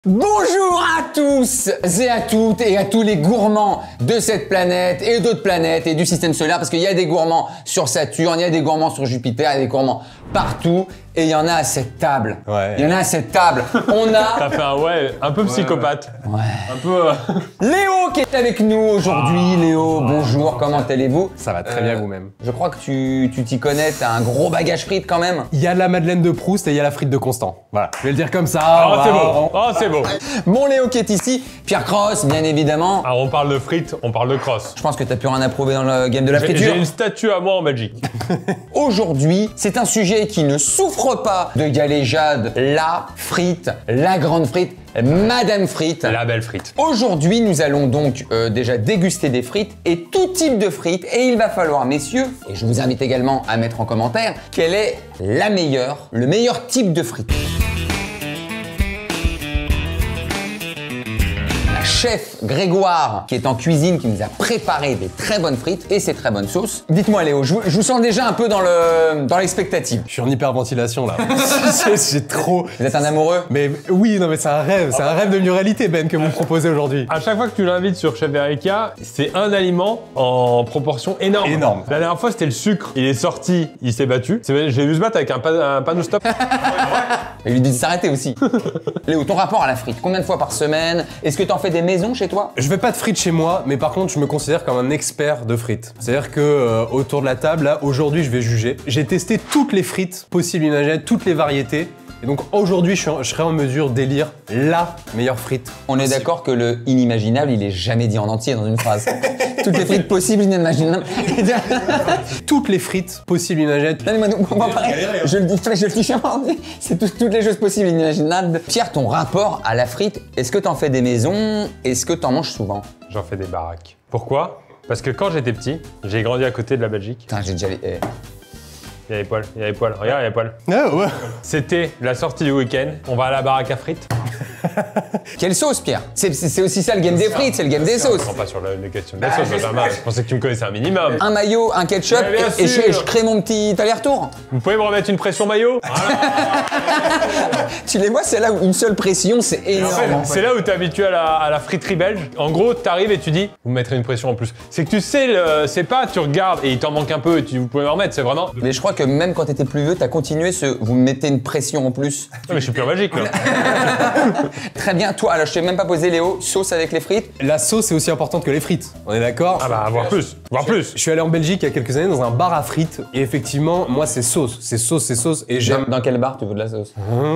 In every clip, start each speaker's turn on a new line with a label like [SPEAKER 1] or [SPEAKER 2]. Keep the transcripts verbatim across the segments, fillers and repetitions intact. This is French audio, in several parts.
[SPEAKER 1] Bonjour à tous et à toutes et à tous les gourmands de cette planète et d'autres planètes et du système solaire, parce qu'il y a des gourmands sur Saturne, il y a des gourmands sur Jupiter, il y a des gourmands partout et il y en a à cette table.
[SPEAKER 2] Ouais.
[SPEAKER 1] Il y en a à cette table. On a...
[SPEAKER 3] T'as fait un ouais, un peu psychopathe.
[SPEAKER 1] Ouais.
[SPEAKER 3] Un peu... Euh...
[SPEAKER 1] Léo qui est avec nous aujourd'hui. Léo, bonjour, comment allez-vous?
[SPEAKER 2] Ça va très bien vous-même.
[SPEAKER 1] Je crois que tu tu t'y connais, t'as un gros bagage frites quand même.
[SPEAKER 2] Il y a la Madeleine de Proust et il y a la frite de Constant. Voilà, je vais le dire comme ça.
[SPEAKER 3] Oh,
[SPEAKER 2] voilà.
[SPEAKER 3] c'est beau. Oh, c'est beau.
[SPEAKER 1] Mon Léo qui est ici, Pierre Cross, bien évidemment.
[SPEAKER 3] Alors, on parle de frites, on parle de cross.
[SPEAKER 1] Je pense que t'as plus rien à prouver dans le game de la
[SPEAKER 3] J'ai
[SPEAKER 1] friture.
[SPEAKER 3] j'ai une statue à moi en Belgique.
[SPEAKER 1] Aujourd'hui, c'est un sujet qui ne souffre pas de galéjade. La frite, la grande frite, Madame Frite.
[SPEAKER 3] La belle frite.
[SPEAKER 1] Aujourd'hui, nous allons donc euh, déjà déguster des frites et tout type de frites. Et il va falloir, messieurs, et je vous invite également à mettre en commentaire, quelle est la meilleure, le meilleur type de frites. Chef Grégoire, qui est en cuisine, qui nous a préparé des très bonnes frites et ces très bonnes sauces. Dites-moi Léo, je vous, je vous sens déjà un peu dans le dans l'expectative.
[SPEAKER 2] Je suis en hyperventilation là. J'ai trop...
[SPEAKER 1] Vous êtes un amoureux?
[SPEAKER 2] Mais oui, non mais c'est un rêve, c'est un rêve devenu réalité Ben que vous me proposez aujourd'hui.
[SPEAKER 3] À chaque fois que tu l'invites sur Chef Erika, c'est un aliment en proportion énorme.
[SPEAKER 2] Énorme.
[SPEAKER 3] La dernière fois, c'était le sucre. Il est sorti, il s'est battu. C'est- J'ai vu se battre avec un, pa un panneau stop.
[SPEAKER 1] Il lui dit de s'arrêter aussi. Léo, ton rapport à la frite, combien de fois par semaine? Est-ce que t'en fais des maisons chez toi?
[SPEAKER 2] Je fais pas de frites chez moi, mais par contre je me considère comme un expert de frites. C'est-à-dire que euh, autour de la table, là, aujourd'hui je vais juger. J'ai testé toutes les frites possibles, imaginables, toutes les variétés. Et donc aujourd'hui je, suis en- je serai en mesure d'élire la meilleure frite.
[SPEAKER 1] On est d'accord que le inimaginable, il est jamais dit en entier dans une phrase. Toutes les frites possibles, inimaginables.
[SPEAKER 2] Toutes les frites possibles, imaginables.
[SPEAKER 1] Non, mais moi, donc, moi, pareil, je le dis, je le dis jamais, c'est tout- toutes les choses possibles, inimaginables. Pierre, ton rapport à la frite, est-ce que t'en fais des maisons? Est-ce que t'en manges souvent?
[SPEAKER 3] J'en fais des baraques. Pourquoi? Parce que quand j'étais petit, j'ai grandi à côté de la Belgique.
[SPEAKER 1] Putain, j'ai déjà les... eh.
[SPEAKER 3] Il y a les poils, il y a les poils. Regarde, il y a les poils.
[SPEAKER 2] Ah ouais.
[SPEAKER 3] C'était la sortie du week-end. On va à la baraque à frites.
[SPEAKER 1] Quelle sauce, Pierre? C'est c'est- c'est aussi ça le game des frites, c'est le game des
[SPEAKER 3] Je
[SPEAKER 1] sauces.
[SPEAKER 3] prends pas sur la, les questions de la sauce, Benjamin. Je pensais que tu me connaissais un minimum.
[SPEAKER 1] Un maillot, un ketchup,
[SPEAKER 3] Mais bien
[SPEAKER 1] et, et je,
[SPEAKER 3] sûr.
[SPEAKER 1] je crée mon petit aller-retour.
[SPEAKER 3] Vous pouvez me remettre une pression maillot?
[SPEAKER 1] Tu les vois, c'est là où une seule pression, c'est
[SPEAKER 3] En
[SPEAKER 1] énorme.
[SPEAKER 3] fait, c'est là où t'es habitué à la, à la friterie belge. En gros, t'arrives et tu dis, vous me mettrez une pression en plus. C'est que tu sais, le- c'est pas, tu regardes et il t'en manque un peu et tu vous pouvez me remettre. C'est vraiment. Non,
[SPEAKER 1] Mais je crois que même quand t'étais plus vieux, t'as continué ce « vous me mettez une pression en plus
[SPEAKER 3] mais je suis plus en Belgique là. ».
[SPEAKER 1] Très bien, toi, alors je t'ai même pas posé Léo, sauce avec les frites.
[SPEAKER 2] La sauce est aussi importante que les frites. On est d'accord?
[SPEAKER 3] Ah bah, voir plus, voir plus.
[SPEAKER 2] Je suis allé en Belgique il y a quelques années dans un bar à frites et effectivement, moi c'est sauce, c'est sauce, c'est sauce et
[SPEAKER 1] Dans,
[SPEAKER 2] j'aime.
[SPEAKER 1] dans quel bar tu veux de la sauce?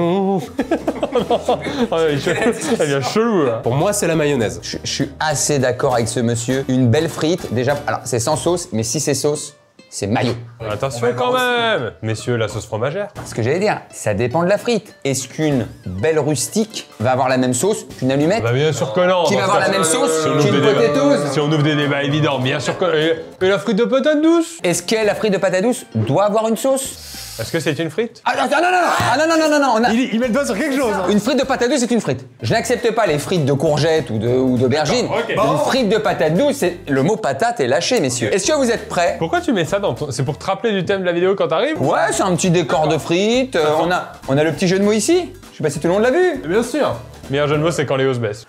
[SPEAKER 3] Ah, il est chelou. Il est chelou là.
[SPEAKER 2] Pour moi, c'est la mayonnaise.
[SPEAKER 1] Je, je suis assez d'accord avec ce monsieur. Une belle frite, déjà, alors c'est sans sauce, mais si c'est sauce, c'est mayo.
[SPEAKER 3] Attention quand même. Messieurs, la sauce fromagère.
[SPEAKER 1] Ce que j'allais dire, ça dépend de la frite. Est-ce qu'une belle rustique va avoir la même sauce qu'une allumette?
[SPEAKER 3] Bah bien sûr que non.
[SPEAKER 1] Qui va
[SPEAKER 3] Parce
[SPEAKER 1] avoir
[SPEAKER 3] que
[SPEAKER 1] la même
[SPEAKER 3] si
[SPEAKER 1] sauce
[SPEAKER 3] on ouvre
[SPEAKER 1] qu'une
[SPEAKER 3] des débats-
[SPEAKER 1] potatoes?
[SPEAKER 3] Si on ouvre des débats évidents, bien sûr que. Et, et la frite de patate douce?
[SPEAKER 1] Est-ce que la frite de patate douce doit avoir une sauce?
[SPEAKER 3] Est-ce que c'est une frite?
[SPEAKER 1] Ah non, non, non, non, ah, non, non, non, non, non, on a...
[SPEAKER 2] Il, il met le doigt sur quelque chose. hein.
[SPEAKER 1] Une frite de patate douce, c'est une frite. Je n'accepte pas les frites de courgettes ou de ou d'aubergines.
[SPEAKER 3] D'accord, ok.
[SPEAKER 1] Une frite de patate douce, c'est le mot patate est lâché, messieurs. Est-ce que vous êtes prêts?
[SPEAKER 3] Pourquoi tu mets ça dans ton. C'est pour te rappeler du thème de la vidéo quand t'arrives?
[SPEAKER 1] Ouais, c'est un petit décor de frites. Euh, on a on a le petit jeu de mots ici. Je sais pas si tout le monde l'a vu.
[SPEAKER 2] Bien sûr.
[SPEAKER 3] Meilleur jeu de mots, c'est quand Léo se baisse.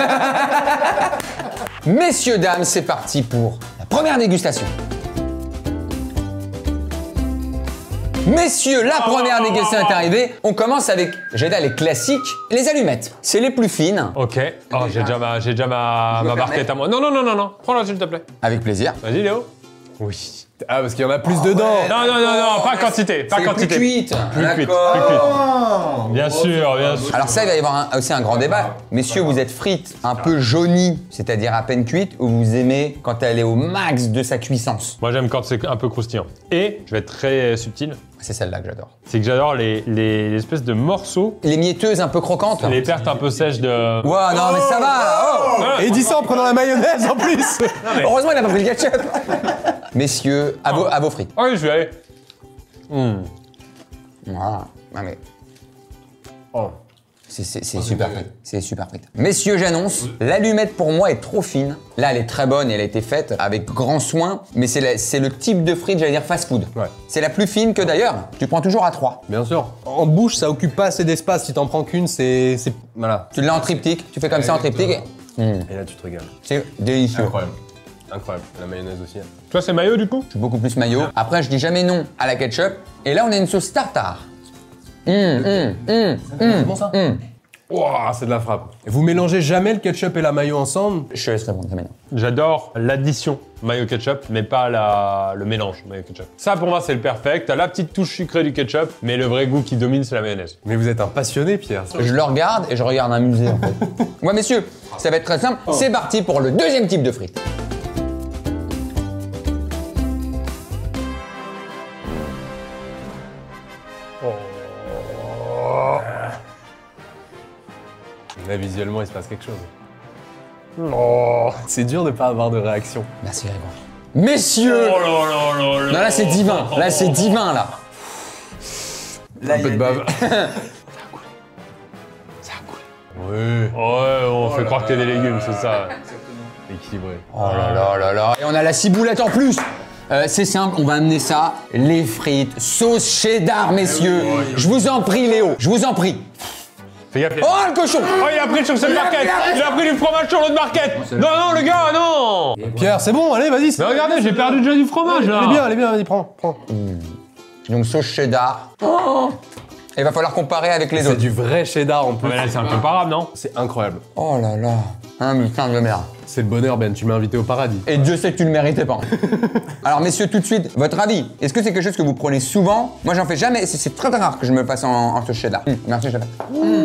[SPEAKER 1] Messieurs, dames, c'est parti pour la première dégustation. Messieurs, la première dégustation est arrivée. On commence avec, j'ai là les classiques, les allumettes. C'est les plus fines.
[SPEAKER 3] Ok. Oh, j'ai déjà ma, j'ai déjà ma,
[SPEAKER 1] Je me
[SPEAKER 3] ma
[SPEAKER 1] permets.
[SPEAKER 3] barquette à moi. Non, non, non, non, non. Prends-la, s'il te plaît.
[SPEAKER 1] Avec plaisir.
[SPEAKER 3] Vas-y, Léo. Oui.
[SPEAKER 2] Ah, parce qu'il y en a plus dedans.
[SPEAKER 3] Non, non, non, non, pas quantité, pas
[SPEAKER 1] C'est
[SPEAKER 3] quantité.
[SPEAKER 1] plus cuite.
[SPEAKER 3] Plus cuite,
[SPEAKER 1] D'accord.
[SPEAKER 3] plus cuite. Bien sûr, bien sûr.
[SPEAKER 1] Alors ça, il va y avoir un- aussi un grand débat. Messieurs, vous êtes frites un peu jaunies, c'est-à-dire à peine cuites, ou vous aimez quand elle est au max de sa cuissance?
[SPEAKER 3] Moi, j'aime quand c'est un peu croustillant. Et, je vais être très subtil,
[SPEAKER 1] C'est celle-là que j'adore.
[SPEAKER 3] c'est que j'adore les, les, les espèces de morceaux,
[SPEAKER 1] Les mietteuses un peu croquantes.
[SPEAKER 3] les pertes un peu sèches de...
[SPEAKER 1] Ouah, non, mais ça va là. Oh
[SPEAKER 2] Et il dit ça en prenant la mayonnaise en plus.
[SPEAKER 1] Heureusement, il a pas pris le ketchup. Messieurs, à vos, à vos frites.
[SPEAKER 3] Oh oui, je vais aller. Hmm.
[SPEAKER 1] Voilà. Ah, mais
[SPEAKER 2] Oh.
[SPEAKER 1] C'est super frites. C'est super frites. Messieurs, j'annonce, l'allumette pour moi est trop fine. Là, elle est très bonne et elle a été faite avec grand soin, mais c'est le type de frites, j'allais dire fast-food.
[SPEAKER 2] Ouais.
[SPEAKER 1] C'est la plus fine que d'ailleurs, tu prends toujours à trois.
[SPEAKER 2] Bien sûr. En bouche, ça occupe pas assez d'espace. Si t'en prends qu'une, c'est... Voilà.
[SPEAKER 1] Tu l'as en triptyque, tu fais comme ouais, ça en triptyque. Et... Mmh.
[SPEAKER 2] et là, tu te régales.
[SPEAKER 1] C'est délicieux.
[SPEAKER 2] Incroyable. Incroyable. La mayonnaise aussi.
[SPEAKER 3] Toi, c'est mayo du coup?
[SPEAKER 1] Je suis beaucoup plus mayo. Après, je dis jamais non à la ketchup. Et là, on a une sauce tartare. Mmh, mmh, mmh,
[SPEAKER 2] c'est bon ça
[SPEAKER 1] mmh.
[SPEAKER 2] Wow, c'est de la frappe. Et vous mélangez jamais le ketchup et la mayo ensemble?
[SPEAKER 1] Je te laisse répondre, c'est maintenant.
[SPEAKER 3] J'adore l'addition mayo ketchup, mais pas la... le mélange mayo ketchup. Ça pour moi c'est le perfect. T'as la petite touche sucrée du ketchup, mais le vrai goût qui domine c'est la mayonnaise.
[SPEAKER 2] Mais vous êtes un passionné, Pierre.
[SPEAKER 1] Je le regarde et je regarde un musée en fait. Ouais messieurs, ça va être très simple. Oh. C'est parti pour le deuxième type de frites.
[SPEAKER 2] Là, visuellement, il se passe quelque chose. Oh. C'est dur de pas avoir de réaction.
[SPEAKER 1] Merci Grégoire. Messieurs
[SPEAKER 3] oh là là là là
[SPEAKER 1] non, là c'est divin, là c'est divin là.
[SPEAKER 2] Là, un peu de bave.
[SPEAKER 1] Ça a coulé. Ça a coulé.
[SPEAKER 2] Ouais.
[SPEAKER 3] Ouais, on oh fait croire qu'il y a des légumes, c'est ça.
[SPEAKER 2] Équilibré.
[SPEAKER 1] Oh là là là là. Et on a la ciboulette en plus. Euh, c'est simple, on va amener ça, les frites, sauce cheddar, messieurs. Je vous en prie, Léo, je vous en prie.
[SPEAKER 3] Fais gaffe.
[SPEAKER 1] Oh, le cochon!
[SPEAKER 3] Oh, il a pris sur cette barquette! Il a pris du fromage sur l'autre barquette! Non, non, le gars, non!
[SPEAKER 2] Pierre, c'est bon, allez, vas-y.
[SPEAKER 3] Mais regardez, j'ai perdu déjà du fromage, là!
[SPEAKER 2] Elle est bien, elle est bien, vas-y, prends, prends.
[SPEAKER 1] Mmh. Donc, sauce cheddar. Oh. Il va falloir comparer avec les autres.
[SPEAKER 2] C'est du vrai cheddar en plus.
[SPEAKER 3] Mais là, c'est incomparable, non?
[SPEAKER 2] C'est incroyable.
[SPEAKER 1] Oh là là. Un putain de merde.
[SPEAKER 2] C'est le bonheur, Ben, tu m'as invité au paradis.
[SPEAKER 1] Et Dieu sait que tu le méritais pas. Alors, messieurs, tout de suite, votre avis. Est-ce que c'est quelque chose que vous prenez souvent? Moi, j'en fais jamais. C'est très très rare que je me le fasse en, en sauce cheddar. Mmh. Merci, chef. Mmh.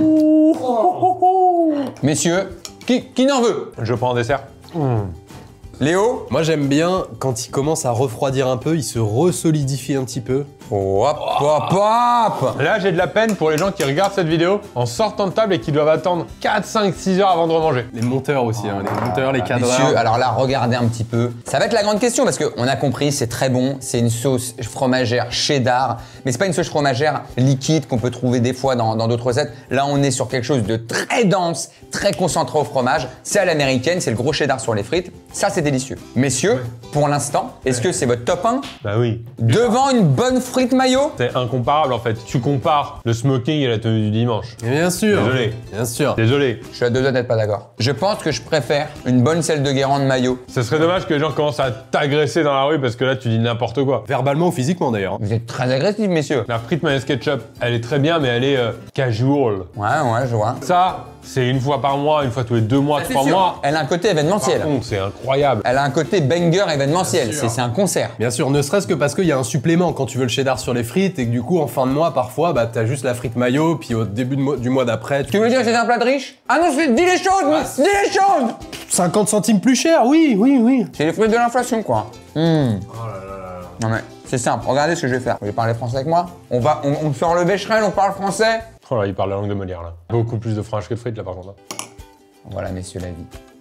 [SPEAKER 1] Messieurs, qui, qui n'en veut?
[SPEAKER 3] Je prends en dessert. Mmh.
[SPEAKER 1] Léo?
[SPEAKER 2] Moi, j'aime bien quand il commence à refroidir un peu, il se resolidifie un petit peu.
[SPEAKER 1] Hop, hop, hop.
[SPEAKER 3] Là, j'ai de la peine pour les gens qui regardent cette vidéo en sortant de table et qui doivent attendre quatre, cinq, six heures avant de remanger.
[SPEAKER 2] Les monteurs aussi, hein, les monteurs, les cadreurs.
[SPEAKER 1] Messieurs, alors là, regardez un petit peu. Ça va être la grande question parce qu'on a compris, c'est très bon. C'est une sauce fromagère cheddar, mais c'est pas une sauce fromagère liquide qu'on peut trouver des fois dans d'autres recettes. Là, on est sur quelque chose de très dense, très concentré au fromage. C'est à l'américaine, c'est le gros cheddar sur les frites. Ça, c'est délicieux. Messieurs, ouais. Pour l'instant, est-ce que c'est votre top un?
[SPEAKER 3] Bah oui.
[SPEAKER 1] Devant une bonne frite mayo?
[SPEAKER 3] C'est incomparable en fait. Tu compares le smoking et la tenue du dimanche.
[SPEAKER 2] Et bien sûr.
[SPEAKER 3] Désolé.
[SPEAKER 2] Bien sûr.
[SPEAKER 3] Désolé.
[SPEAKER 1] Je suis à deux doigts d'être pas d'accord. Je pense que je préfère une bonne selle de Guérande mayo.
[SPEAKER 3] Ce serait dommage que les gens commencent à t'agresser dans la rue parce que là tu dis n'importe quoi.
[SPEAKER 2] Verbalement ou physiquement d'ailleurs.
[SPEAKER 1] Vous êtes très agressifs, messieurs.
[SPEAKER 3] La frite mayonnaise ketchup, elle est très bien mais elle est euh, casual.
[SPEAKER 1] Ouais, ouais, je vois.
[SPEAKER 3] Ça, c'est une fois par mois, une fois tous les deux mois,
[SPEAKER 1] ah,
[SPEAKER 3] trois
[SPEAKER 1] sûr.
[SPEAKER 3] mois.
[SPEAKER 1] Elle a un côté événementiel.
[SPEAKER 3] Par contre, c'est incroyable.
[SPEAKER 1] Elle a un côté banger événementiel. C'est un concert.
[SPEAKER 2] Bien sûr, ne serait-ce que parce qu'il y a un supplément quand tu veux le cheddar sur les frites et que du coup, en fin de mois, parfois, bah, t'as juste la frite mayo, puis au début de mois, du mois d'après. Tu...
[SPEAKER 1] tu veux dire que c'est un plat de riche? Ah non, dis les choses, ah, dis les choses.
[SPEAKER 2] cinquante centimes plus cher, oui, oui, oui.
[SPEAKER 1] C'est les fruits de l'inflation, quoi. Mmh.
[SPEAKER 2] Oh là là là.
[SPEAKER 1] Non mais, c'est simple. Regardez ce que je vais faire. Vous voulez parler français avec moi? On va, on, on sort le bécherel, on parle français.
[SPEAKER 3] Oh là, il parle la langue de Molière, là. Beaucoup plus de fromage que de frites, là, par contre.
[SPEAKER 1] Voilà, messieurs, la vie.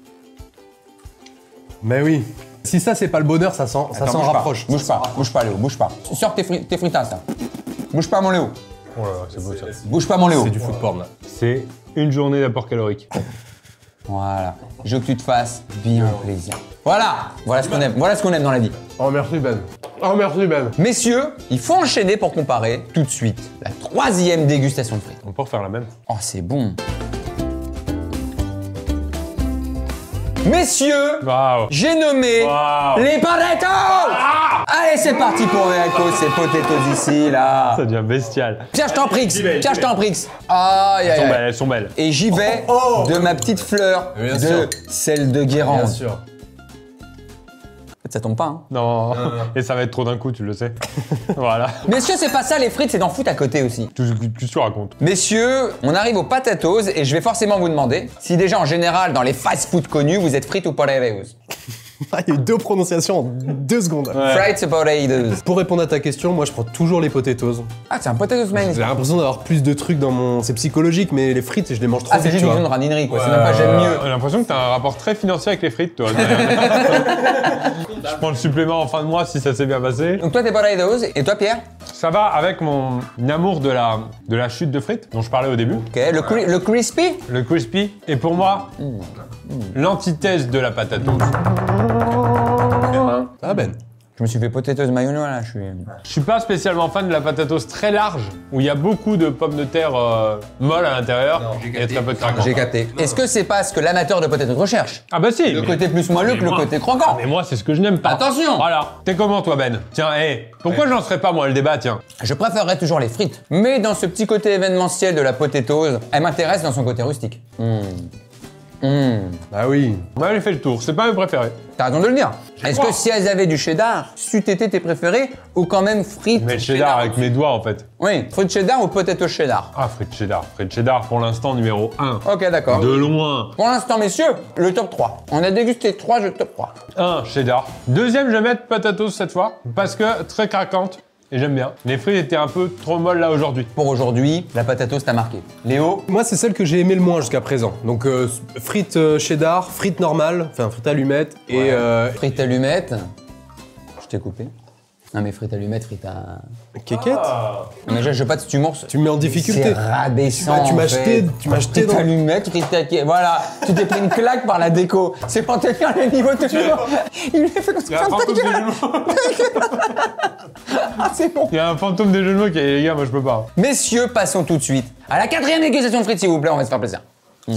[SPEAKER 2] Mais oui. Si ça, c'est pas le bonheur, ça s'en rapproche.
[SPEAKER 1] Bouge pas, bouge pas, Léo, bouge pas. Sors tes, fri tes fritas, là. Bouge pas, mon Léo.
[SPEAKER 3] Oh là là, c'est beau, ça.
[SPEAKER 1] Bouge pas, mon Léo.
[SPEAKER 2] C'est du food porn, là.
[SPEAKER 3] C'est une journée d'apport calorique.
[SPEAKER 1] Voilà. Je veux que tu te fasses bien plaisir. Voilà. Voilà ce qu'on aime. Voilà ce qu'on aime dans la vie.
[SPEAKER 2] Oh, merci, Ben. Oh, merci, Ben.
[SPEAKER 1] Messieurs, il faut enchaîner pour comparer tout de suite la troisième dégustation de frites.
[SPEAKER 3] On peut refaire la même.
[SPEAKER 1] Oh, c'est bon. Messieurs,
[SPEAKER 3] wow.
[SPEAKER 1] J'ai nommé
[SPEAKER 3] wow.
[SPEAKER 1] les Paretos. Ah allez, c'est parti pour Véaco, c'est potatoes ici, là.
[SPEAKER 3] Ça devient bestial.
[SPEAKER 1] Tiens, je t'en prie, tiens, je t'en prie. Aïe, aïe, aïe.
[SPEAKER 3] Elles sont belles.
[SPEAKER 1] Et j'y vais oh, oh. de ma petite fleur
[SPEAKER 2] bien
[SPEAKER 1] de
[SPEAKER 2] sûr.
[SPEAKER 1] celle de Guérande.
[SPEAKER 2] Bien sûr.
[SPEAKER 1] Ça tombe pas, hein.
[SPEAKER 3] Non. non, non. Et ça va être trop d'un coup, tu le sais. Voilà.
[SPEAKER 1] Messieurs, c'est pas ça, les frites, c'est d'en foutre à côté aussi.
[SPEAKER 3] Tout ce que tu racontes.
[SPEAKER 1] Messieurs, on arrive aux potatoes et je vais forcément vous demander si déjà en général dans les fast-food connus, vous êtes frites ou potatoes.
[SPEAKER 2] Ah, il y a eu deux prononciations en deux secondes.
[SPEAKER 3] Ouais.
[SPEAKER 1] Fried potatoes.
[SPEAKER 2] Pour répondre à ta question, moi je prends toujours les potatoes.
[SPEAKER 1] Ah, c'est un potatoes
[SPEAKER 2] J'ai
[SPEAKER 1] mayonnaise.
[SPEAKER 2] l'impression d'avoir plus de trucs dans mon... C'est psychologique, mais les frites, je les mange trop
[SPEAKER 1] Ah, c'est
[SPEAKER 2] vite,
[SPEAKER 1] juste
[SPEAKER 2] tu
[SPEAKER 1] une
[SPEAKER 2] vois.
[SPEAKER 1] question de raninerie, quoi. C'est même pas j'aime mieux.
[SPEAKER 3] J'ai l'impression que t'as un rapport très financier avec les frites, toi. Je prends le supplément en fin de mois si ça s'est bien passé.
[SPEAKER 1] Donc toi, t'es potatoes. Et toi, Pierre?
[SPEAKER 3] Ça va avec mon amour de la, de la chute de frites dont je parlais au début.
[SPEAKER 1] Ok, le, cri- le crispy?
[SPEAKER 3] Le crispy. Et pour moi, l'antithèse de la patate douce.
[SPEAKER 2] Ah Ben.
[SPEAKER 1] Je me suis fait potatoes mayonnaise, là. Je suis...
[SPEAKER 3] Je suis pas spécialement fan de la patate douce très large, où il y a beaucoup de pommes de terre euh, molles à l'intérieur et très peu de craquant.
[SPEAKER 1] J'ai capté. Est-ce que c'est pas ce que l'amateur de potatoes recherche?
[SPEAKER 3] Ah bah si.
[SPEAKER 1] Le
[SPEAKER 3] mais-
[SPEAKER 1] côté plus moelleux que le
[SPEAKER 3] moi-
[SPEAKER 1] côté croquant.
[SPEAKER 3] Mais moi, c'est ce que je n'aime pas.
[SPEAKER 1] Attention.
[SPEAKER 3] Voilà. T'es comment, toi, Ben? Tiens, hé, pourquoi j'en serais pas, moi, le débat, tiens?
[SPEAKER 1] Je préférerais toujours les frites. Mais dans ce petit côté événementiel de la potatoes, elle m'intéresse dans son côté rustique. Mmh. Mmh.
[SPEAKER 2] Ah oui.
[SPEAKER 3] Moi, j'ai fait le tour. C'est pas mes préférés.
[SPEAKER 1] T'as raison de le dire. Est-ce
[SPEAKER 3] crois.
[SPEAKER 1] que si elles avaient du cheddar, c'eût été tes préférés ou quand même frites
[SPEAKER 3] Mais le cheddar avec mes doigts, en fait.
[SPEAKER 1] Oui, frites cheddar ou potato cheddar?
[SPEAKER 3] Ah, frites cheddar. Frites cheddar, pour l'instant, numéro un.
[SPEAKER 1] Ok, d'accord.
[SPEAKER 3] De loin.
[SPEAKER 1] Pour l'instant, messieurs, le top trois. On a dégusté trois jeux de top trois.
[SPEAKER 3] un, cheddar. Deuxième, je vais mettre potatoes cette fois, parce que très craquante. Et j'aime bien. Les frites étaient un peu trop molles là aujourd'hui.
[SPEAKER 1] Pour aujourd'hui, la potatoes t'a marqué. Léo?
[SPEAKER 2] Moi, c'est celle que j'ai aimé le moins jusqu'à présent. Donc, euh, frites euh, cheddar, frites normales, enfin frites allumettes et...
[SPEAKER 1] Ouais.
[SPEAKER 2] Euh,
[SPEAKER 1] Frites allumettes. Je t'ai coupé. Non mais frites allumettes, frites à...
[SPEAKER 2] Kékette.
[SPEAKER 1] Non, mais je je veux pas de cet humour.
[SPEAKER 2] Tu me mets en difficulté.
[SPEAKER 1] C'est rabaissant.
[SPEAKER 2] Tu m'as
[SPEAKER 1] en fait.
[SPEAKER 2] acheté- tu m'as acheté
[SPEAKER 1] Frites
[SPEAKER 2] dans-
[SPEAKER 1] allumettes, frites à... Voilà, tu t'es pris une claque par la déco. C'est pour te faire le niveau de toujours. Il lui a fait comme ça. Ferme ta gueule. Ah, c'est bon.
[SPEAKER 3] Il y a un fantôme des jeux de mots qui est, les gars, moi je peux pas.
[SPEAKER 1] Messieurs, passons tout de suite à la quatrième dégustation de frites, s'il vous plaît, on va se faire plaisir. Mm.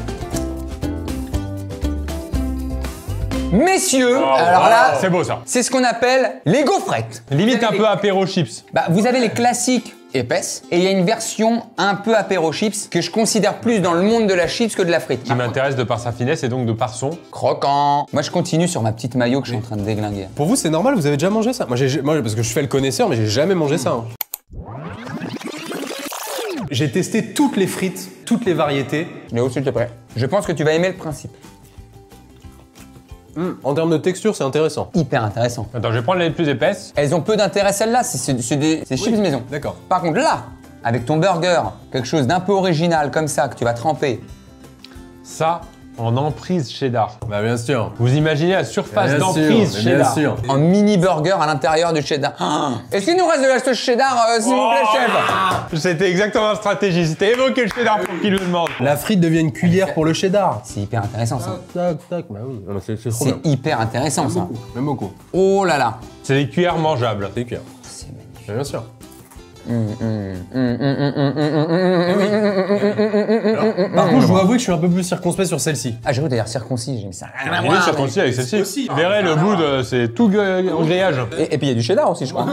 [SPEAKER 1] Messieurs, alors là,
[SPEAKER 3] C'est beau ça.
[SPEAKER 1] c'est ce qu'on appelle les gaufrettes.
[SPEAKER 3] Limite un peu apéro chips.
[SPEAKER 1] Bah, vous avez les classiques épaisses et il y a une version un peu apéro chips que je considère plus dans le monde de la chips que de la frite.
[SPEAKER 3] Qui m'intéresse de par sa finesse et donc de par son.
[SPEAKER 1] Croquant. Moi, je continue sur ma petite maillot que je suis en train de déglinguer.
[SPEAKER 2] Pour vous, c'est normal, vous avez déjà mangé ça? Moi, j'ai, moi, parce que je fais le connaisseur, mais j'ai jamais mangé ça. hein. J'ai testé toutes les frites, toutes les variétés.
[SPEAKER 1] Léo, s'il te plaît. Je pense que tu vas aimer le principe.
[SPEAKER 2] En termes de texture, c'est intéressant.
[SPEAKER 1] Hyper intéressant.
[SPEAKER 3] Attends, je vais prendre les plus épaisses.
[SPEAKER 1] Elles ont peu d'intérêt, celles-là. C'est c'est- c'est des c'est chips maison.
[SPEAKER 2] D'accord.
[SPEAKER 1] Par contre, là, avec ton burger, quelque chose d'un peu original comme ça que tu vas tremper.
[SPEAKER 3] Ça, en emprise cheddar.
[SPEAKER 2] Bah bien sûr.
[SPEAKER 3] Vous imaginez la surface
[SPEAKER 2] Bien
[SPEAKER 3] d'emprise
[SPEAKER 2] sûr, mais bien
[SPEAKER 3] cheddar.
[SPEAKER 2] sûr.
[SPEAKER 1] En mini burger à l'intérieur du cheddar. Ah. Est-ce qu'il nous reste de la sauce cheddar, euh, s'il vous plaît, chef?
[SPEAKER 3] C'était exactement la stratégie. C'était évoquer le cheddar pour qu'il le demande.
[SPEAKER 2] La frite devient une cuillère pour le cheddar.
[SPEAKER 1] C'est hyper intéressant, ça.
[SPEAKER 2] Tac, tac, bah oui. Non, mais C'est c'est trop
[SPEAKER 1] C'est
[SPEAKER 2] bien.
[SPEAKER 1] hyper intéressant, ça.
[SPEAKER 2] Même beaucoup.
[SPEAKER 1] Oh là là.
[SPEAKER 3] C'est des cuillères mangeables.
[SPEAKER 2] C'est une cuillère.
[SPEAKER 1] C'est magnifique.
[SPEAKER 2] Bah, bien sûr. Par contre, je dois avouer que je suis un peu plus circonspect sur celle-ci.
[SPEAKER 1] Ah, j'ai cru dire circoncis, j'ai mis ça. Rien à
[SPEAKER 3] Il est
[SPEAKER 1] voir,
[SPEAKER 3] circoncis avec celle-ci. Vous verrez, le bout, de- c'est tout gue- en grillage.
[SPEAKER 1] mais- Et, et puis il y a du cheddar aussi, je crois.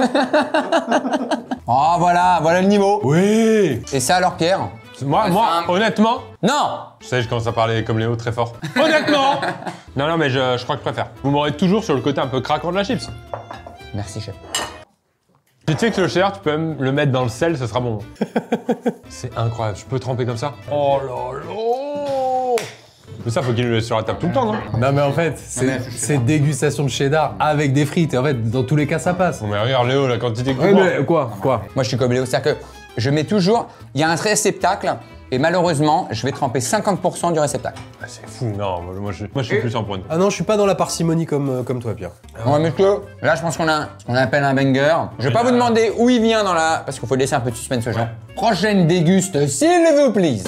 [SPEAKER 1] Oh, voilà, voilà le niveau.
[SPEAKER 3] Oui.
[SPEAKER 1] Et ça alors, Pierre?
[SPEAKER 3] Moi, moi,
[SPEAKER 1] c'est un-
[SPEAKER 3] honnêtement,
[SPEAKER 1] Non.
[SPEAKER 3] je sais, je commence à parler comme Léo très fort. Honnêtement. Non, non, mais je, je crois que je préfère. Vous m'aurez toujours sur le côté un peu craquant de la chips.
[SPEAKER 1] Merci, chef.
[SPEAKER 3] Tu sais que le cheddar, tu peux même le mettre dans le sel, ça sera bon. C'est incroyable. Je peux tremper comme ça. Oh là là. Mais ça, faut qu'il le laisse sur la table tout le temps, non?
[SPEAKER 2] Non mais en fait, c'est c'est dégustation de cheddar avec des frites. Et en fait, dans tous les cas, ça passe.
[SPEAKER 3] Bon, mais regarde Léo, la quantité que tu
[SPEAKER 2] Ouais,
[SPEAKER 3] prends.
[SPEAKER 2] mais quoi Quoi
[SPEAKER 1] Moi, je suis comme Léo, c'est-à-dire que je mets toujours. Il y a un réceptacle et malheureusement, je vais tremper cinquante pour cent du réceptacle.
[SPEAKER 3] Ah, c'est fou, non, moi, moi, je, moi, je suis plus en point.
[SPEAKER 2] Ah non, je suis pas dans la parcimonie comme, euh, comme toi, Pierre.
[SPEAKER 1] Bon, messieurs, là, je pense qu'on a ce qu'on appelle un banger. Je vais pas vous demander où il vient dans la. Parce qu'il faut laisser un peu de suspense aux gens. Prochaine déguste, s'il vous plaît.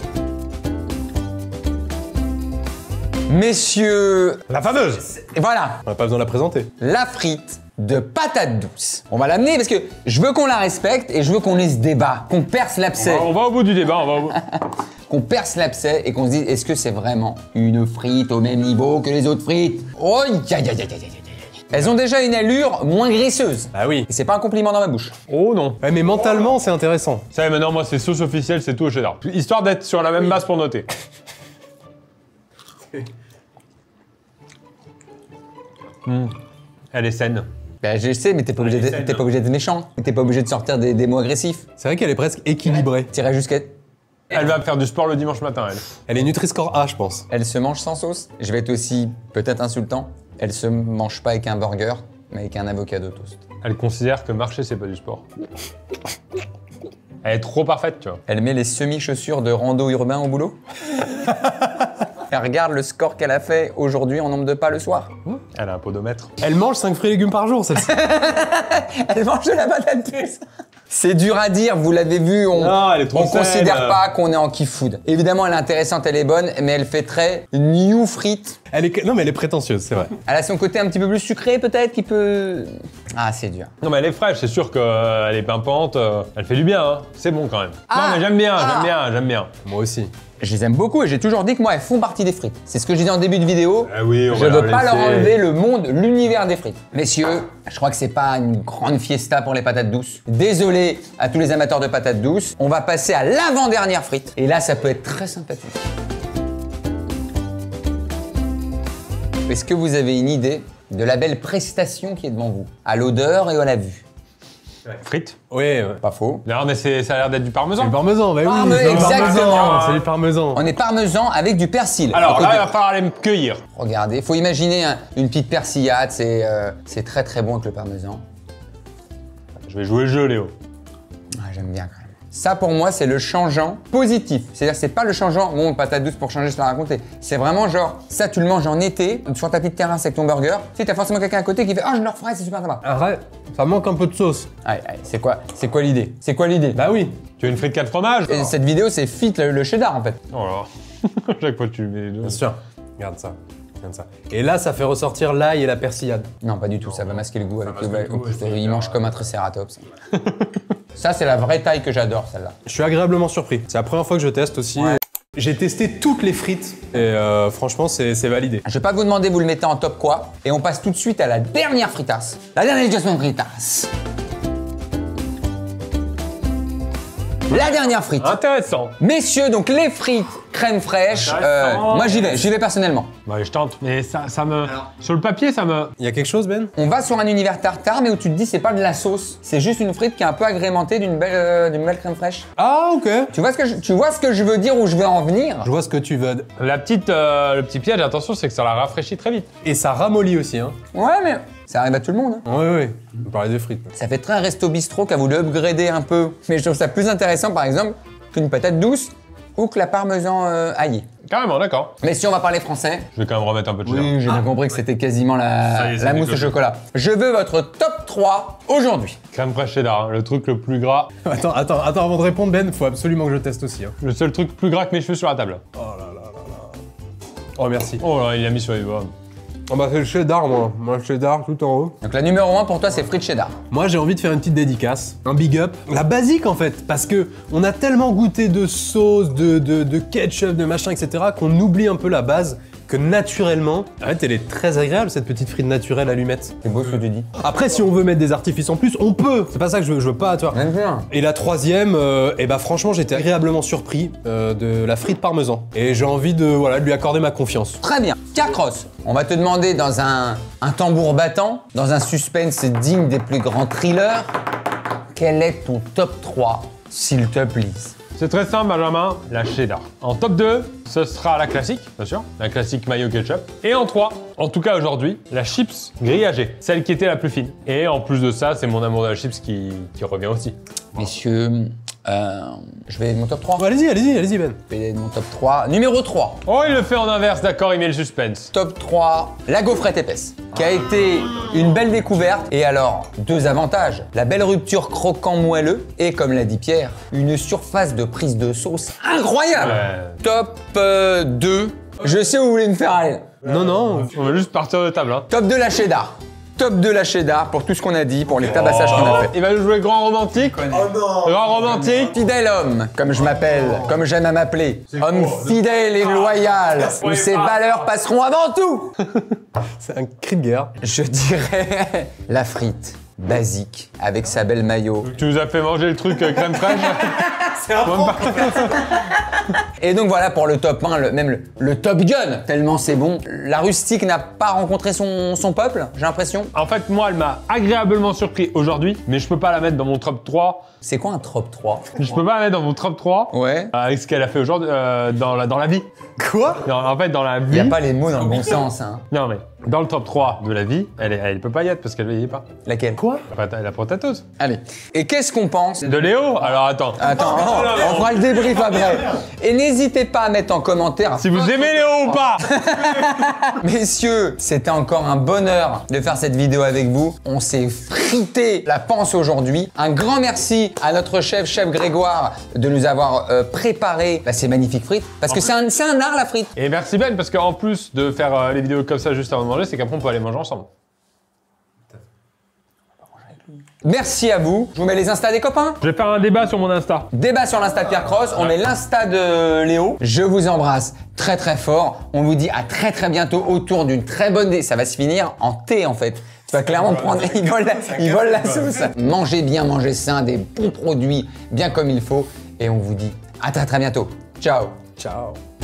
[SPEAKER 1] Messieurs,
[SPEAKER 3] La fameuse.
[SPEAKER 1] et voilà,
[SPEAKER 2] On n'a pas besoin de la présenter.
[SPEAKER 1] la frite de patate douce. On va l'amener parce que je veux qu'on la respecte et je veux qu'on ait ce débat, qu'on perce l'abcès,
[SPEAKER 3] On va au bout du débat, on va au bout.
[SPEAKER 1] qu'on perce l'abcès et qu'on se dise est-ce que c'est vraiment une frite au même niveau que les autres frites? Oh, aïe, aïe, aïe, aïe, aïe, aïe. Elles ont déjà une allure moins graisseuse.
[SPEAKER 2] Ah oui.
[SPEAKER 1] Et c'est pas un compliment dans ma bouche.
[SPEAKER 3] Oh non.
[SPEAKER 2] Ouais, mais mentalement, c'est intéressant.
[SPEAKER 3] Ça y est, maintenant, moi, c'est sauce officielle, c'est tout au cheddar. Histoire d'être sur la même base pour noter. Hmm. Elle est saine.
[SPEAKER 1] Ben, je sais, mais t'es pas obligé de- t'es pas obligé d'être méchant. T'es pas obligé de sortir des, des mots agressifs.
[SPEAKER 2] C'est vrai qu'elle est presque équilibrée.
[SPEAKER 1] T'irais jusqu'à.
[SPEAKER 3] Elle va faire du sport le dimanche matin, elle.
[SPEAKER 2] Elle est Nutri-Score A, je pense.
[SPEAKER 1] Elle se mange sans sauce. Je vais être aussi peut-être insultant. Elle se mange pas avec un burger, mais avec un avocado toast.
[SPEAKER 3] Elle considère que marcher, c'est pas du sport. Elle est trop parfaite, tu vois.
[SPEAKER 1] Elle met les semi-chaussures de rando urbain au boulot. Elle regarde le score qu'elle a fait aujourd'hui en nombre de pas le soir.
[SPEAKER 3] Elle a un podomètre.
[SPEAKER 2] Elle mange cinq fruits et légumes par jour, celle-ci.
[SPEAKER 1] Elle mange de la patate douce. C'est dur à dire, vous l'avez vu, on
[SPEAKER 3] Non, elle est trop
[SPEAKER 1] on
[SPEAKER 3] saine.
[SPEAKER 1] considère pas qu'on est en kiff food. Évidemment, elle est intéressante, elle est bonne, mais elle fait très new frites.
[SPEAKER 2] Elle est... Non, mais elle est prétentieuse, c'est vrai.
[SPEAKER 1] Elle a son côté un petit peu plus sucré peut-être, qui peut... Ah, c'est dur.
[SPEAKER 3] Non, mais elle est fraîche, c'est sûr qu'elle est pimpante. euh, Elle fait du bien, hein. C'est bon quand même.
[SPEAKER 1] Ah.
[SPEAKER 3] Non, mais j'aime bien,
[SPEAKER 1] Ah.
[SPEAKER 3] j'aime bien, j'aime bien.
[SPEAKER 2] Moi aussi.
[SPEAKER 1] Je les aime beaucoup et j'ai toujours dit que moi, elles font partie des frites. C'est ce que je disais en début de vidéo.
[SPEAKER 3] Ah oui, on
[SPEAKER 1] Je
[SPEAKER 3] va
[SPEAKER 1] veux
[SPEAKER 3] leur
[SPEAKER 1] pas leur
[SPEAKER 3] laisser.
[SPEAKER 1] enlever le monde, l'univers des frites. Messieurs, je crois que c'est pas une grande fiesta pour les patates douces. Désolé à tous les amateurs de patates douces. On va passer à l'avant-dernière frite. Et là, ça peut être très sympathique. Est-ce que vous avez une idée de la belle prestation qui est devant vous? À l'odeur et à la vue.
[SPEAKER 3] Frites.
[SPEAKER 2] Oui, ouais.
[SPEAKER 1] Pas faux.
[SPEAKER 3] Non, mais c'est- ça a l'air d'être du parmesan.
[SPEAKER 2] Du parmesan, bah oui.
[SPEAKER 1] Ah, mais
[SPEAKER 2] c'est du
[SPEAKER 1] exactement.
[SPEAKER 2] parmesan, C'est du parmesan.
[SPEAKER 1] On est parmesan avec du persil.
[SPEAKER 3] Alors
[SPEAKER 1] À
[SPEAKER 3] là,
[SPEAKER 1] côté.
[SPEAKER 3] il va falloir aller me cueillir.
[SPEAKER 1] Regardez, faut imaginer un- une petite persillade, c'est euh, c'est très très bon avec le parmesan.
[SPEAKER 3] Je vais jouer le jeu, Léo.
[SPEAKER 1] Ah, j'aime bien quand même. Ça pour moi c'est le changeant positif. C'est-à-dire c'est pas le changeant, bon patate douce pour changer, je te l'ai raconté. C'est vraiment genre, ça tu le manges en été, sur ta petite terrasse avec ton burger. Tu sais, t'as forcément quelqu'un à côté qui fait « Ah, je le referai, c'est super sympa.
[SPEAKER 2] Arrête, ça manque un peu de sauce. »
[SPEAKER 1] Allez, allez, c'est quoi, c'est quoi l'idée? C'est quoi l'idée?
[SPEAKER 2] Bah oui.
[SPEAKER 3] Tu veux une frite quatre fromages?
[SPEAKER 1] Et cette vidéo c'est fit le, le cheddar en fait.
[SPEAKER 3] Oh là. Chaque fois tu mets les deux.
[SPEAKER 2] Bien sûr. Regarde ça. Regarde ça. Et là, ça fait ressortir l'ail et la persillade.
[SPEAKER 1] Non, pas du tout, ça va masquer le goût avec le...
[SPEAKER 2] masque le goût,
[SPEAKER 1] oh, putain,
[SPEAKER 2] ouais,
[SPEAKER 1] il mange comme un tricératops. Ça c'est la vraie taille que j'adore celle-là.
[SPEAKER 2] Je suis agréablement surpris. C'est la première fois que je teste aussi.
[SPEAKER 1] Ouais.
[SPEAKER 2] J'ai testé toutes les frites et euh, franchement, c'est c'est validé.
[SPEAKER 1] Je vais pas vous demander, vous le mettez en top quoi. Et on passe tout de suite à la dernière fritasse. La dernière Jasmine fritasse. La dernière frite.
[SPEAKER 3] Intéressant.
[SPEAKER 1] Messieurs, donc les frites crème fraîche, euh,
[SPEAKER 3] Intéressant.
[SPEAKER 1] moi j'y vais, j'y vais personnellement.
[SPEAKER 3] Bah, je tente. Mais ça, ça me. Sur le papier, ça me.
[SPEAKER 2] Il y a quelque chose, Ben?
[SPEAKER 1] On va sur un univers tartare, mais où tu te dis c'est pas de la sauce, c'est juste une frite qui est un peu agrémentée d'une belle, euh, d'une belle crème fraîche.
[SPEAKER 2] Ah, ok.
[SPEAKER 1] Tu vois, ce que je, tu vois ce que je veux dire, où je veux en venir?
[SPEAKER 2] Je vois ce que tu veux.
[SPEAKER 3] La petite, euh, le petit piège, attention, c'est que ça la rafraîchit très vite.
[SPEAKER 2] Et ça ramollit aussi, hein.
[SPEAKER 1] Ouais, mais ça arrive à tout le monde. hein.
[SPEAKER 2] Oui, oui. On parlait de frites.
[SPEAKER 1] Ça fait très resto bistrot qui a voulu upgrader un peu. Mais je trouve ça plus intéressant, par exemple, qu'une patate douce ou que la parmesan euh, aillée.
[SPEAKER 3] Carrément, d'accord.
[SPEAKER 1] Mais si on va parler français,
[SPEAKER 3] Je vais quand même remettre un peu de cheddar.
[SPEAKER 1] oui, j'ai bien compris que c'était quasiment la,
[SPEAKER 3] Ça y est, ça
[SPEAKER 1] la
[SPEAKER 3] y est,
[SPEAKER 1] mousse au
[SPEAKER 3] déclenché.
[SPEAKER 1] chocolat. Je veux votre top trois aujourd'hui.
[SPEAKER 3] Crème fraîche cheddar, hein, le truc le plus gras.
[SPEAKER 2] Attends, attends, attends, avant de répondre, Ben, faut absolument que je teste aussi. Hein.
[SPEAKER 3] Le seul truc plus gras que mes cheveux sur la table.
[SPEAKER 2] Oh, merci.
[SPEAKER 3] Oh là, il a mis sur les doigts.
[SPEAKER 2] Oh, bah, c'est le cheddar, moi. Moi, le cheddar, tout en haut.
[SPEAKER 1] Donc la numéro un pour toi, c'est frites cheddar.
[SPEAKER 2] Moi, j'ai envie de faire une petite dédicace, un big up. La basique, en fait, parce que on a tellement goûté de sauce, de, de, de ketchup, de machin, et cetera, qu'on oublie un peu la base, que naturellement, en fait, elle est très agréable, cette petite frite naturelle allumette.
[SPEAKER 1] C'est beau ce que tu dis.
[SPEAKER 2] Après, si on veut mettre des artifices en plus, on peut. C'est pas ça que je veux, je veux pas, tu vois.
[SPEAKER 1] Même bien.
[SPEAKER 2] Et la troisième, euh, et bah franchement, j'étais agréablement surpris euh, de la frite parmesan. Et j'ai envie de, voilà, de lui accorder ma confiance.
[SPEAKER 1] Très bien. Carcross, on va te demander dans un, un tambour battant, dans un suspense digne des plus grands thrillers, quel est ton top trois, s'il te plaît?
[SPEAKER 3] C'est très simple, Benjamin, la cheddar. En top deux, ce sera la classique, bien sûr, la classique mayo ketchup. Et en trois, en tout cas aujourd'hui, la chips grillagée, celle qui était la plus fine. Et en plus de ça, c'est mon amour de la chips qui, qui revient aussi.
[SPEAKER 1] Messieurs, euh, je vais mon top trois.
[SPEAKER 2] Bon, allez-y, allez-y, allez-y, Ben.
[SPEAKER 1] Je vais mon top trois. Numéro trois.
[SPEAKER 3] Oh, il le fait en inverse, d'accord, il met le suspense.
[SPEAKER 1] Top trois, la gaufrette épaisse, qui a été une belle découverte. Et alors, deux avantages. La belle rupture croquant moelleux et, comme l'a dit Pierre, une surface de prise de sauce incroyable.
[SPEAKER 3] Ouais.
[SPEAKER 1] Top euh, deux, je sais où vous voulez me faire aller.
[SPEAKER 2] Non, non.
[SPEAKER 3] On va juste partir de table, hein.
[SPEAKER 1] Top deux, la cheddar. Top deux, la cheddar, pour tout ce qu'on a dit, pour les tabassages qu'on a fait.
[SPEAKER 3] Il va nous jouer grand romantique. Oh non. Grand romantique.
[SPEAKER 1] Fidèle homme, comme je m'appelle, comme j'aime à m'appeler. Homme fidèle et loyal, où ses valeurs passeront avant tout.
[SPEAKER 2] C'est un cri de guerre.
[SPEAKER 1] Je dirais la frite, basique, avec sa belle maillot.
[SPEAKER 3] Tu nous as fait manger le truc euh, crème fraîche.
[SPEAKER 2] C'est un
[SPEAKER 1] Et donc voilà pour le top un, le, même le, le Top Gun, tellement c'est bon. La rustique n'a pas rencontré son, son peuple, j'ai l'impression.
[SPEAKER 3] En fait, moi, elle m'a agréablement surpris aujourd'hui, mais je peux pas la mettre dans mon top trois.
[SPEAKER 1] C'est quoi un top trois?
[SPEAKER 3] Je peux pas la mettre dans mon top trois
[SPEAKER 1] Ouais.
[SPEAKER 3] avec ce qu'elle a fait aujourd'hui euh, dans, la, dans la vie.
[SPEAKER 2] Quoi?
[SPEAKER 3] Non, en fait, dans la
[SPEAKER 1] Il
[SPEAKER 3] vie...
[SPEAKER 1] n'y a pas les mots dans le bon sens. Hein.
[SPEAKER 3] Non, mais dans le top trois de la vie, elle, est, elle peut pas y être parce qu'elle y est pas.
[SPEAKER 1] Laquelle?
[SPEAKER 2] Quoi?
[SPEAKER 3] La, pat- la protatose.
[SPEAKER 1] Allez. Et qu'est-ce qu'on pense
[SPEAKER 3] De Léo? Alors attends.
[SPEAKER 1] Attends, oh, on fera le débrief après. Et n'hésitez pas à mettre en commentaire.
[SPEAKER 3] Si vous aimez Léo ou pas.
[SPEAKER 1] Messieurs, c'était encore un bonheur de faire cette vidéo avec vous. On s'est frité la panse aujourd'hui. Un grand merci à notre chef, chef Grégoire, de nous avoir euh, préparé bah, ces magnifiques frites. Parce que c'est un, c'est un art la frite.
[SPEAKER 3] Et merci Ben, parce qu'en plus de faire euh, les vidéos comme ça juste avant de manger, c'est qu'après on peut aller manger ensemble.
[SPEAKER 1] Merci à vous. Je vous mets les Insta des copains.
[SPEAKER 3] Je vais faire un débat sur mon Insta.
[SPEAKER 1] Débat sur l'Insta de Pierre Cross, on met l'Insta de Léo. Je vous embrasse très très fort. On vous dit à très très bientôt autour d'une très bonne... dé- Ça va se finir en thé en fait. Tu vas clairement prendre... Ils volent la, ils volent la sauce. Mangez bien, mangez sain, des bons produits, bien comme il faut. Et on vous dit à très très bientôt. Ciao.
[SPEAKER 2] Ciao.